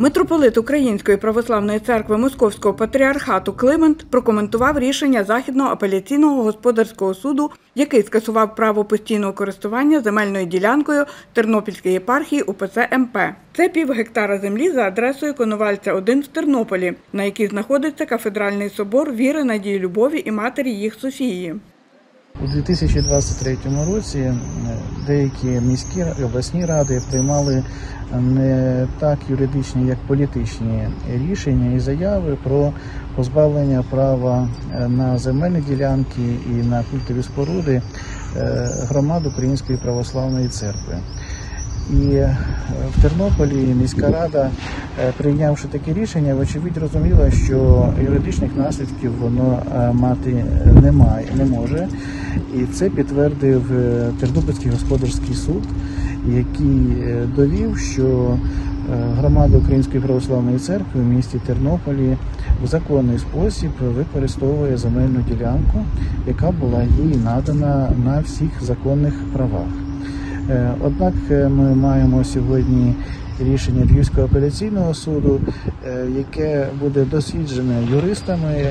Митрополит Української православної церкви Московського патріархату Климент прокоментував рішення Західного апеляційного господарського суду, який скасував право постійного користування земельною ділянкою Тернопільської єпархії УПЦ МП. Це півгектара землі за адресою Коновальця, 1 в Тернополі, на якій знаходиться кафедральний собор віри, надії, любові і матері їх Софії. У 2023 році деякі міські і обласні ради приймали не так юридичні, як політичні рішення і заяви про позбавлення права на земельні ділянки і на культові споруди громад Української православної церкви. І в Тернополі міська рада, прийнявши таке рішення, вочевидь розуміла, що юридичних наслідків воно мати не може. І це підтвердив Тернопільський господарський суд, який довів, що громада Української православної церкви в місті Тернополі в законний спосіб використовує земельну ділянку, яка була їй надана на всіх законних правах. Однак ми маємо сьогодні рішення Львівського апеляційного суду, яке буде досліджене юристами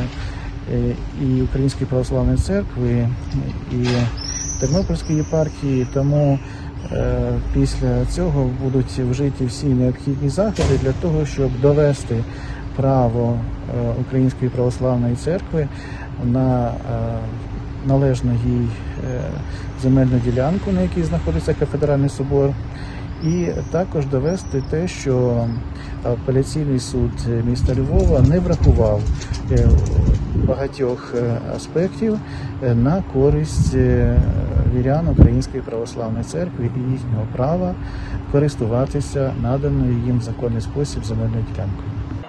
і Української православної церкви, і Тернопільської єпархії, тому після цього будуть вжиті всі необхідні заходи для того, щоб довести право Української православної церкви на належну їй земельну ділянку, на якій знаходиться кафедральний собор, і також довести те, що апеляційний суд міста Львова не врахував багатьох аспектів на користь вірян Української православної церкви і їхнього права користуватися наданою їм в законний спосіб земельною ділянкою.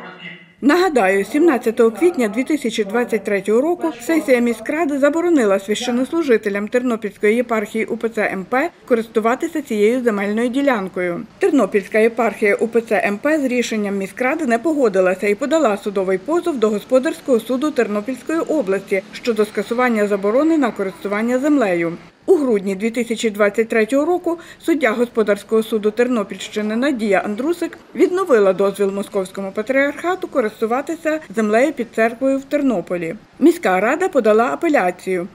Нагадаю, 17 квітня 2023 року сесія міськради заборонила священнослужителям Тернопільської єпархії УПЦ МП користуватися цією земельною ділянкою. Тернопільська єпархія УПЦ МП з рішенням міськради не погодилася і подала судовий позов до Господарського суду Тернопільської області щодо скасування заборони на користування землею. У грудні 2023 року суддя Господарського суду Тернопільщини Надія Андрусик відновила дозвіл Московському патріархату користуватися землею під церквою в Тернополі. Міська рада подала апеляцію.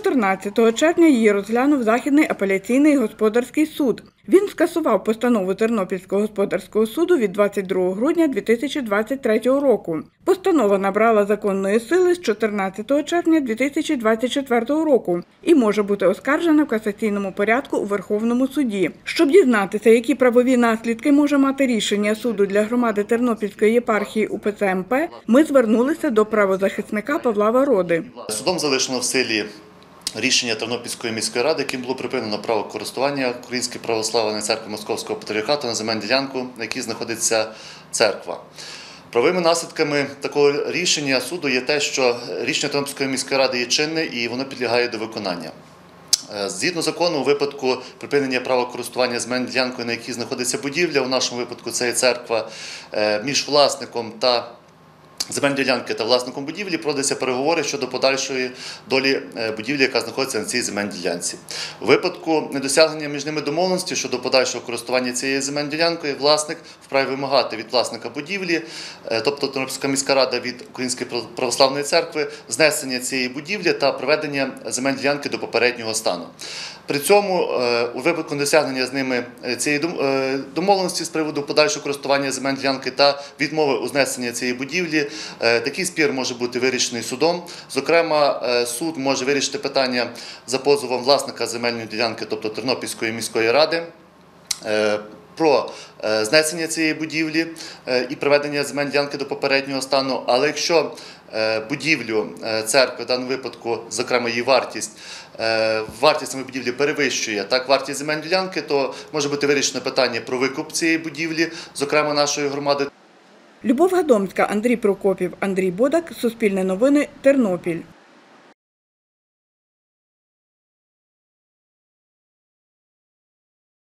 14 червня її розглянув Західний апеляційний господарський суд. Він скасував постанову Тернопільського господарського суду від 22 грудня 2023 року. Постанова набрала законної сили з 14 червня 2024 року і може бути оскаржена в касаційному порядку у Верховному суді. Щоб дізнатися, які правові наслідки може мати рішення суду для громади Тернопільської єпархії УПЦ МП, ми звернулися до правозахисника Павла Вароди. Судом залишено в силі рішення Тернопільської міської ради, яким було припинено право користування Української православної церкви Московського патріархату на земельну ділянку, на якій знаходиться церква. Правовими наслідками такого рішення суду є те, що рішення Тернопільської міської ради є чинне і воно підлягає до виконання. Згідно закону, у випадку припинення права користування земельною ділянкою, на якій знаходиться будівля, у нашому випадку це є церква, між власником та земельної ділянки та власником будівлі проводяться переговори щодо подальшої долі будівлі, яка знаходиться на цій земельній ділянці. У випадку недосягнення між ними домовленості щодо подальшого користування цією земельною ділянкою, власник вправі вимагати від власника будівлі, тобто Тернопільська міська рада від Української православної церкви, знесення цієї будівлі та приведення земельної ділянки до попереднього стану. При цьому, у випадку недосягнення з ними цієї домовленості з приводу подальшого користування земельної ділянки та відмови у знесенні цієї будівлі, такий спір може бути вирішений судом. Зокрема, суд може вирішити питання за позовом власника земельної ділянки, тобто Тернопільської міської ради, про знесення цієї будівлі і приведення земельної ділянки до попереднього стану. Але якщо будівлю церкви, в даному випадку, зокрема її вартість самої будівлі перевищує вартість земельної ділянки, то може бути вирішено питання про викуп цієї будівлі, зокрема нашої громади. Любов Гадомська, Андрій Прокопів, Андрій Бодак, Суспільне новини, Тернопіль.